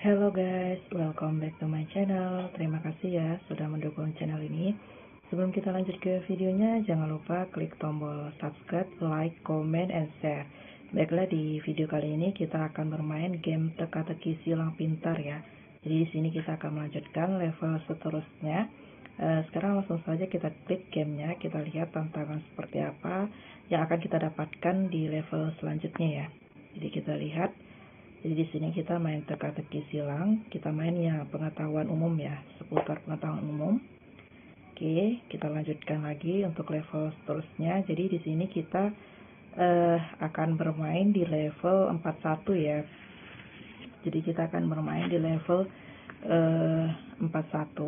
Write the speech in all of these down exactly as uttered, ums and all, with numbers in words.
Hello guys, welcome back to my channel. Terima kasih ya sudah mendukung channel ini. Sebelum kita lanjut ke videonya, jangan lupa klik tombol subscribe, like, comment, and share. Baiklah, di video kali ini kita akan bermain game teka-teki silang pintar ya. Jadi di sini kita akan melanjutkan level seterusnya. Uh, sekarang langsung saja kita klik gamenya, kita lihat tantangan seperti apa yang akan kita dapatkan di level selanjutnya ya. Jadi kita lihat. Jadi di sini kita main teka-teki silang, kita main yang pengetahuan umum ya, seputar pengetahuan umum. Oke, kita lanjutkan lagi untuk level seterusnya. Jadi di sini kita uh, akan bermain di level empat puluh satu ya. Jadi kita akan bermain di level uh, empat puluh satu.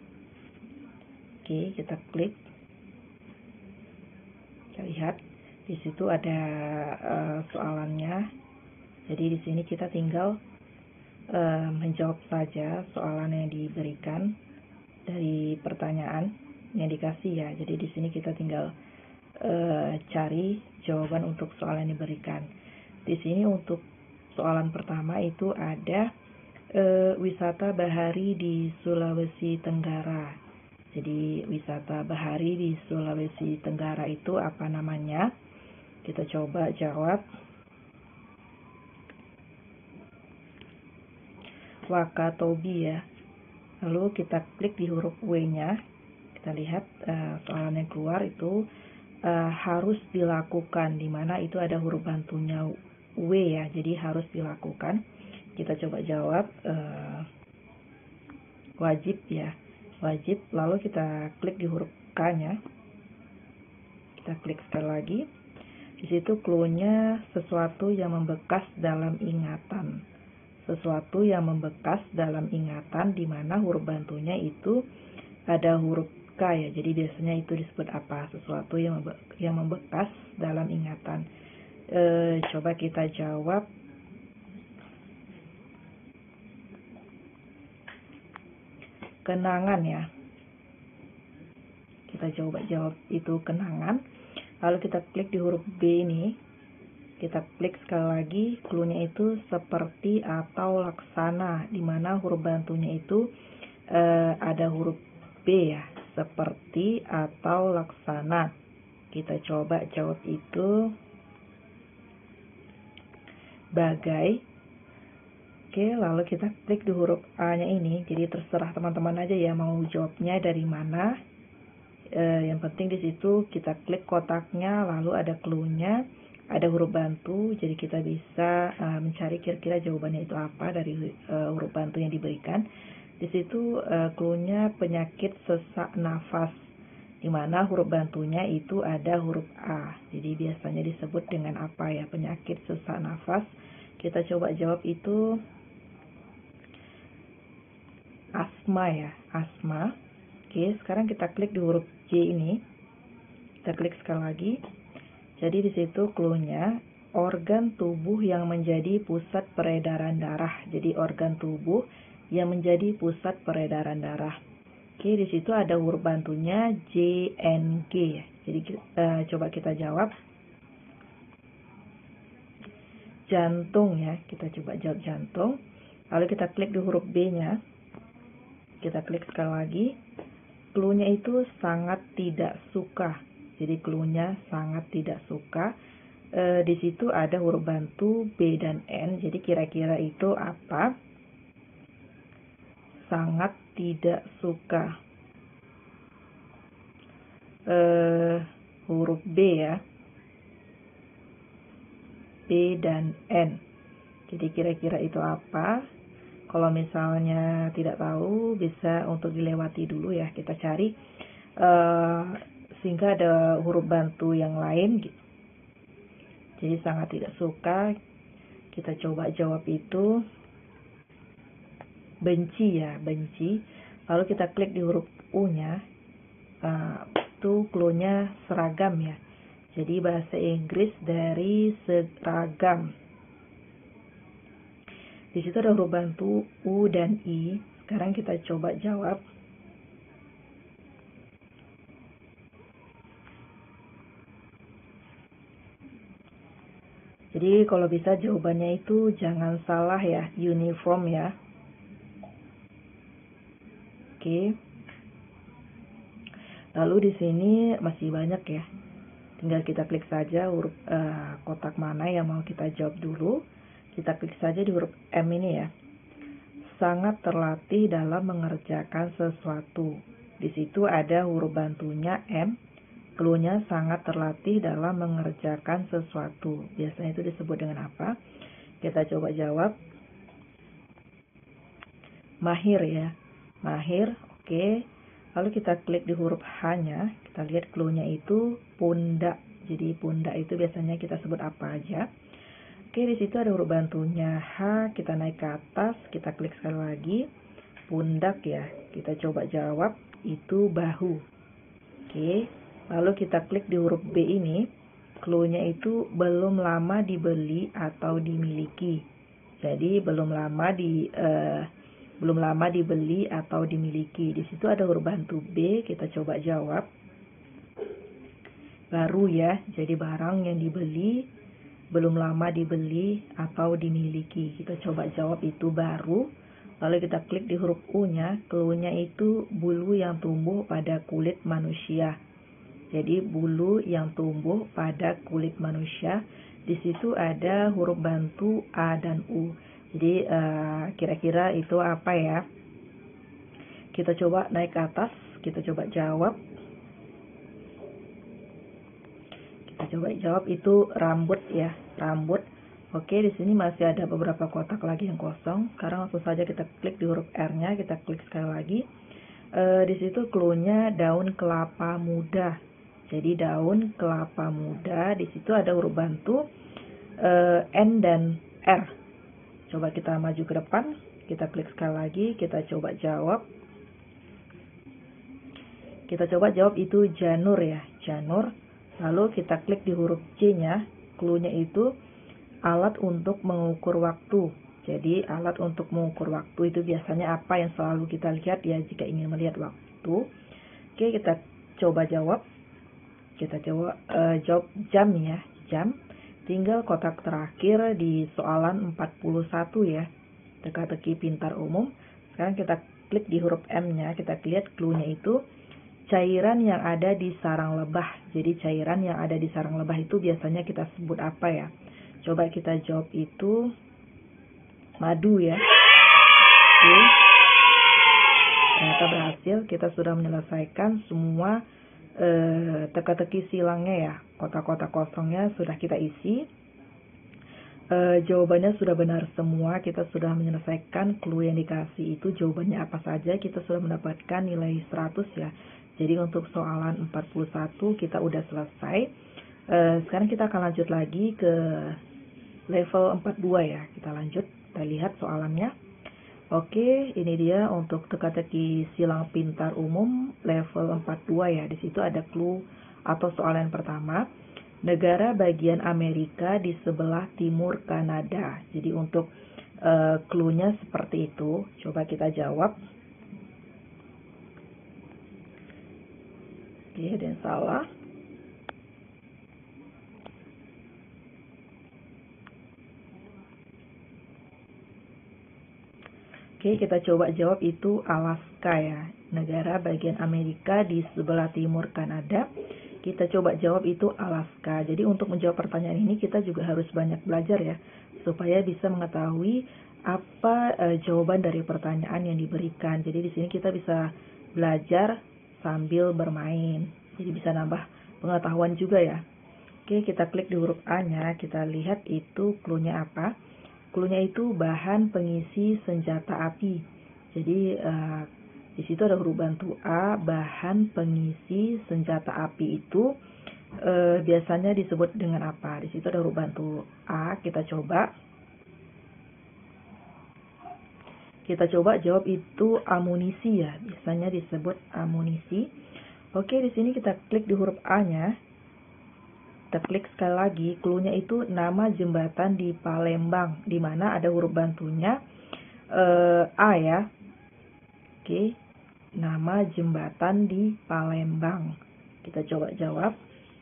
Oke, kita klik. Kita lihat di situ ada uh, soalannya. Jadi di sini kita tinggal uh, menjawab saja soalan yang diberikan dari pertanyaan yang dikasih ya. Jadi di sini kita tinggal uh, cari jawaban untuk soalan yang diberikan. Di sini untuk soalan pertama itu ada uh, wisata bahari di Sulawesi Tenggara. Jadi wisata bahari di Sulawesi Tenggara itu apa namanya? Kita coba jawab. Wakatobi ya. Lalu kita klik di huruf W-nya. Kita lihat uh, soalan yang keluar itu uh, harus dilakukan, di mana itu ada huruf bantunya W ya. Jadi harus dilakukan. Kita coba jawab uh, wajib ya. Wajib. Lalu kita klik di huruf K-nya. Kita klik sekali lagi. Di situ clue-nya sesuatu yang membekas dalam ingatan. Sesuatu yang membekas dalam ingatan, di mana huruf bantunya itu ada huruf K ya. Jadi biasanya itu disebut apa? Sesuatu yang membe yang membekas dalam ingatan. E, coba kita jawab. Kenangan ya. Kita coba jawab itu kenangan. Lalu kita klik di huruf B ini. Kita klik sekali lagi, clue-nya itu seperti atau laksana, di mana huruf bantunya itu uh, ada huruf B ya, seperti atau laksana. Kita coba jawab itu bagai. Oke, lalu kita klik di huruf A-nya ini. Jadi terserah teman-teman aja ya mau jawabnya dari mana. Uh, yang penting di situ kita klik kotaknya, lalu ada clue-nya. Ada huruf bantu, jadi kita bisa uh, mencari kira-kira jawabannya itu apa dari uh, huruf bantu yang diberikan. Di situ uh, clue-nya penyakit sesak nafas, di mana huruf bantunya itu ada huruf A. Jadi biasanya disebut dengan apa ya, penyakit sesak nafas. Kita coba jawab itu asma ya, asma. Oke, sekarang kita klik di huruf J ini. Kita klik sekali lagi. Jadi di situ clue-nya organ tubuh yang menjadi pusat peredaran darah. Jadi organ tubuh yang menjadi pusat peredaran darah. Oke, di situ ada huruf bantunya J N G. Jadi uh, coba kita jawab. Jantung ya. Kita coba jawab jantung. Lalu kita klik di huruf B-nya. Kita klik sekali lagi. Clue-nya itu sangat tidak suka. Jadi clue-nya sangat tidak suka. E, di situ ada huruf bantu B dan N. Jadi kira-kira itu apa? Sangat tidak suka. E, huruf B ya. B dan N. Jadi kira-kira itu apa? Kalau misalnya tidak tahu, bisa untuk dilewati dulu ya. Kita cari. E, sehingga ada huruf bantu yang lain gitu. Jadi sangat tidak suka. Kita coba jawab itu benci ya, benci. Lalu kita klik di huruf U-nya. Uh, itu clue-nya seragam ya. Jadi bahasa Inggris dari seragam. Di situ ada huruf bantu U dan I. Sekarang kita coba jawab. Jadi kalau bisa jawabannya itu jangan salah ya, uniform ya. Oke. Lalu di sini masih banyak ya. Tinggal kita klik saja huruf uh, kotak mana yang mau kita jawab dulu. Kita klik saja di huruf M ini ya. Sangat terlatih dalam mengerjakan sesuatu. Di situ ada huruf bantunya M. Cluenya sangat terlatih dalam mengerjakan sesuatu. Biasanya itu disebut dengan apa? Kita coba jawab. Mahir ya. Mahir, oke. Okay. Lalu kita klik di huruf H-nya, kita lihat cluenya itu pundak. Jadi pundak itu biasanya kita sebut apa aja. Oke, di situ ada huruf bantunya H, kita naik ke atas, kita klik sekali lagi. Pundak ya, kita coba jawab, itu bahu. Oke, lalu kita klik di huruf B ini, cluenya itu belum lama dibeli atau dimiliki. Jadi belum lama di... Uh, belum lama dibeli atau dimiliki. Di situ ada huruf bantu B, kita coba jawab. Baru ya, jadi barang yang dibeli, belum lama dibeli atau dimiliki. Kita coba jawab itu baru. Lalu kita klik di huruf U-nya, cluenya itu bulu yang tumbuh pada kulit manusia. Jadi bulu yang tumbuh pada kulit manusia. Di situ ada huruf bantu A dan U. Jadi kira-kira uh, itu apa ya? Kita coba naik ke atas, kita coba jawab. Kita coba jawab itu rambut ya, rambut. Oke, di sini masih ada beberapa kotak lagi yang kosong. Sekarang langsung saja kita klik di huruf R-nya, kita klik sekali lagi. Uh, di situ cluenya daun kelapa muda. Jadi daun kelapa muda. Di situ ada huruf bantu uh, N dan R. Coba kita maju ke depan, kita klik sekali lagi, kita coba jawab. Kita coba jawab itu janur ya, janur. Lalu kita klik di huruf C-nya, cluenya itu alat untuk mengukur waktu. Jadi alat untuk mengukur waktu itu biasanya apa yang selalu kita lihat ya jika ingin melihat waktu. Oke, kita coba jawab. Kita coba uh, jawab jam ya, jam. Tinggal kotak terakhir di soalan empat puluh satu ya. Teka-teki pintar umum. Sekarang kita klik di huruf M-nya. Kita lihat cluenya itu cairan yang ada di sarang lebah. Jadi cairan yang ada di sarang lebah itu biasanya kita sebut apa ya? Coba kita jawab itu madu ya. Oke. Ternyata berhasil. Kita sudah menyelesaikan semua Eh, teka-teki silangnya ya, kotak-kotak kosongnya sudah kita isi. Eh, jawabannya sudah benar semua, kita sudah menyelesaikan clue yang dikasih itu jawabannya apa saja, kita sudah mendapatkan nilai seratus ya. Jadi untuk soalan empat puluh satu kita udah selesai. Eh, sekarang kita akan lanjut lagi ke level empat puluh dua ya, kita lanjut, kita lihat soalannya. Oke, ini dia untuk teka-teki silang pintar umum level empat puluh dua ya. Di situ ada clue atau soalan pertama. Negara bagian Amerika di sebelah timur Kanada. Jadi untuk uh, clue-nya seperti itu. Coba kita jawab. Oke, ada yang salah. Oke, kita coba jawab itu Alaska ya. Negara bagian Amerika di sebelah timur Kanada. Kita coba jawab itu Alaska. Jadi untuk menjawab pertanyaan ini kita juga harus banyak belajar ya. Supaya bisa mengetahui apa e, jawaban dari pertanyaan yang diberikan. Jadi di sini kita bisa belajar sambil bermain. Jadi bisa nambah pengetahuan juga ya. Oke, kita klik di huruf A-nya. Kita lihat itu clue-nya apa. Clue-nya itu bahan pengisi senjata api. Jadi uh, di situ ada huruf bantu A, bahan pengisi senjata api itu uh, biasanya disebut dengan apa? Di situ ada huruf bantu A, kita coba. Kita coba jawab itu amunisi ya, biasanya disebut amunisi. Oke, di sini kita klik di huruf A-nya. Kita klik sekali lagi, clue-nya itu nama jembatan di Palembang, di mana ada huruf bantunya uh, A ya. Oke, nama jembatan di Palembang. Kita coba jawab.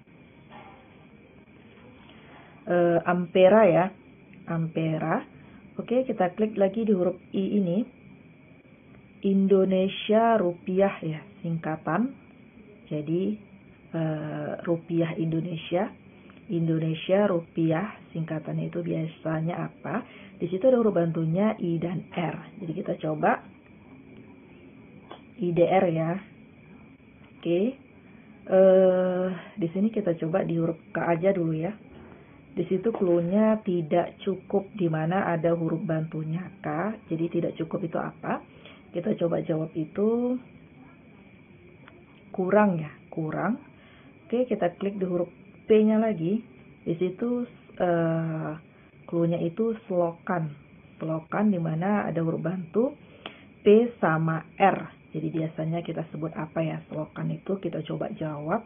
Uh, Ampera ya, Ampera. Oke, kita klik lagi di huruf I ini. Indonesia rupiah ya, singkatan. Jadi uh, rupiah Indonesia, Indonesia rupiah, singkatannya itu biasanya apa? Di situ ada huruf bantunya I dan R. Jadi kita coba I D R ya. Oke. Uh, di sini kita coba di huruf K aja dulu ya. Di situ clue-nya tidak cukup, di mana ada huruf bantunya K. Jadi tidak cukup itu apa? Kita coba jawab itu kurang ya, kurang. Oke, kita klik di huruf P-nya lagi. Di situ uh, clue-nya itu selokan. Selokan di mana ada huruf bantu P sama R. Jadi biasanya kita sebut apa ya selokan itu? Kita coba jawab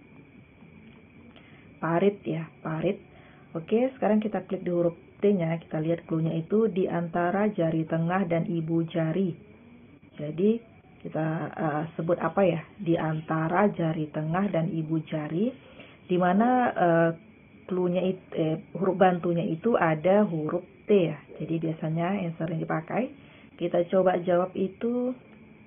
parit ya, parit. Oke, sekarang kita klik di huruf T-nya. Kita lihat clue-nya itu di antara jari tengah dan ibu jari. Jadi kita uh, sebut apa ya? Di antara jari tengah dan ibu jari. Di mana uh, clue-nya itu, eh, huruf bantunya itu ada huruf T ya. Jadi biasanya yang sering dipakai. Kita coba jawab itu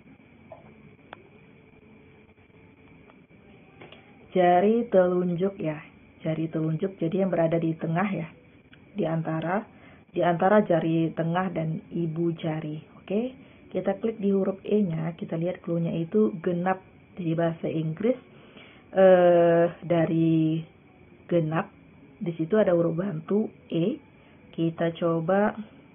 jari telunjuk ya, jari telunjuk. Jadi yang berada di tengah ya, di antara di antara jari tengah dan ibu jari. Oke, kita klik di huruf E-nya. Kita lihat clue-nya itu genap. Jadi bahasa Inggris eh, dari genap. Di situ ada huruf bantu E. Kita coba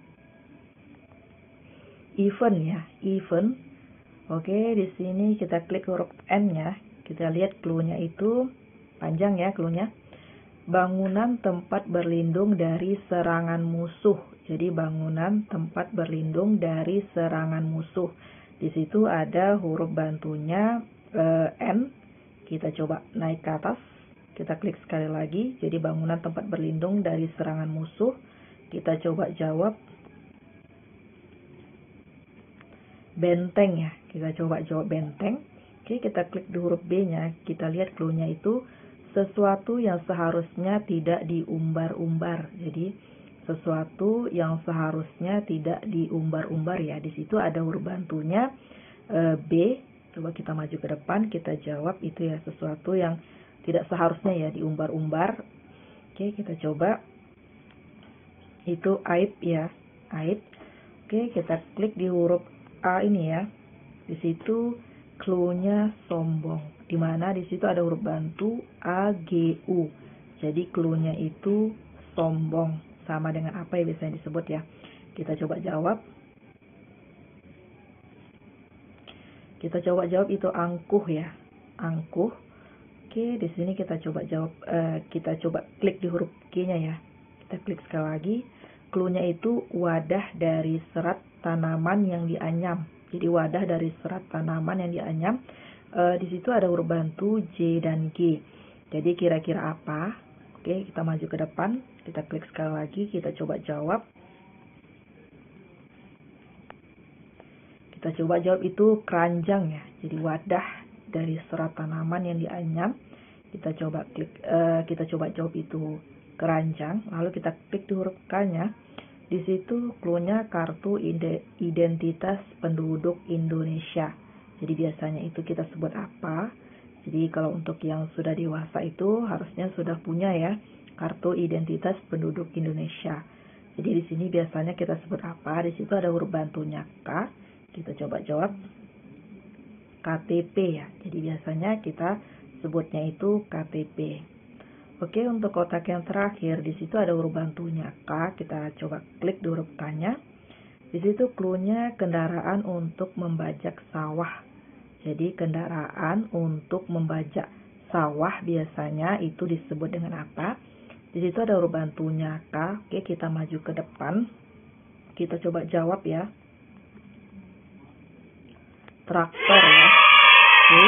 even ya, even. Oke, di sini kita klik huruf N-nya. Kita lihat clue-nya itu panjang ya clue-nya. Bangunan tempat berlindung dari serangan musuh. Jadi bangunan tempat berlindung dari serangan musuh. Di situ ada huruf bantunya eh, N. Kita coba naik ke atas. Kita klik sekali lagi. Jadi bangunan tempat berlindung dari serangan musuh. Kita coba jawab benteng ya. Kita coba jawab benteng. Oke, kita klik di huruf B-nya. Kita lihat clue-nya itu sesuatu yang seharusnya tidak diumbar-umbar. Jadi sesuatu yang seharusnya tidak diumbar-umbar ya. Di situ ada huruf bantunya e, B. Coba kita maju ke depan, kita jawab itu ya, sesuatu yang tidak seharusnya ya diumbar-umbar. Oke, kita coba itu aib ya, aib. Oke, kita klik di huruf A ini ya. Di situ clue-nya sombong, di mana di situ ada huruf bantu A G U. Jadi clue-nya itu sombong, sama dengan apa yang biasanya disebut ya. Kita coba jawab. Kita coba jawab itu angkuh ya, angkuh. Oke, di sini kita coba jawab, eh, kita coba klik di huruf G-nya ya. Kita klik sekali lagi. Clue-nya itu wadah dari serat tanaman yang dianyam. Jadi wadah dari serat tanaman yang dianyam. E, di situ ada huruf bantu J dan G. Jadi kira-kira apa? Oke, kita maju ke depan. Kita klik sekali lagi. Kita coba jawab. Kita coba jawab itu keranjang ya. Jadi wadah dari serat tanaman yang dianyam. Kita coba klik. E, kita coba jawab itu keranjang. Lalu kita klik di huruf K-nya. Di situ clue-nya kartu identitas penduduk Indonesia. Jadi biasanya itu kita sebut apa? Jadi kalau untuk yang sudah dewasa itu harusnya sudah punya ya kartu identitas penduduk Indonesia. Jadi di sini biasanya kita sebut apa? Di situ ada huruf bantunya K. Kita coba jawab K T P ya. Jadi biasanya kita sebutnya itu K T P. Oke, untuk kotak yang terakhir, di situ ada huruf bantunya K. Kita coba klik di huruf K-nya. Di situ clue-nya kendaraan untuk membajak sawah. Jadi kendaraan untuk membajak sawah biasanya itu disebut dengan apa? Di situ ada huruf bantunya K. Oke, kita maju ke depan. Kita coba jawab ya. Traktor ya. Oke.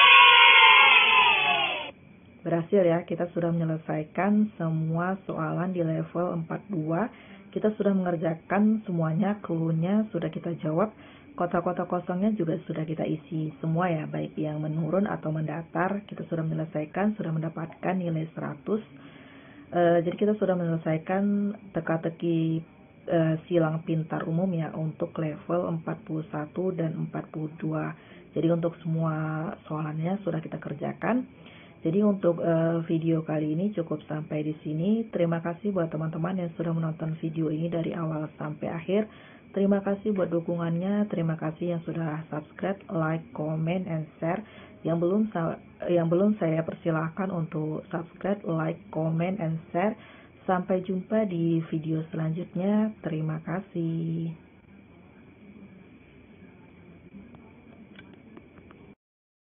Berhasil ya, kita sudah menyelesaikan semua soalan di level empat puluh dua. Kita sudah mengerjakan semuanya, clue-nya sudah kita jawab. Kotak-kotak kosongnya juga sudah kita isi semua ya, baik yang menurun atau mendatar. Kita sudah menyelesaikan, sudah mendapatkan nilai seratus. E, jadi kita sudah menyelesaikan teka-teki uh, silang pintar umum ya untuk level empat puluh satu dan empat puluh dua. Jadi untuk semua soalannya sudah kita kerjakan. Jadi untuk uh, video kali ini cukup sampai di sini. Terima kasih buat teman-teman yang sudah menonton video ini dari awal sampai akhir. Terima kasih buat dukungannya. Terima kasih yang sudah subscribe, like, comment, and share. Yang belum yang belum saya persilahkan untuk subscribe, like, comment, and share. Sampai jumpa di video selanjutnya. Terima kasih.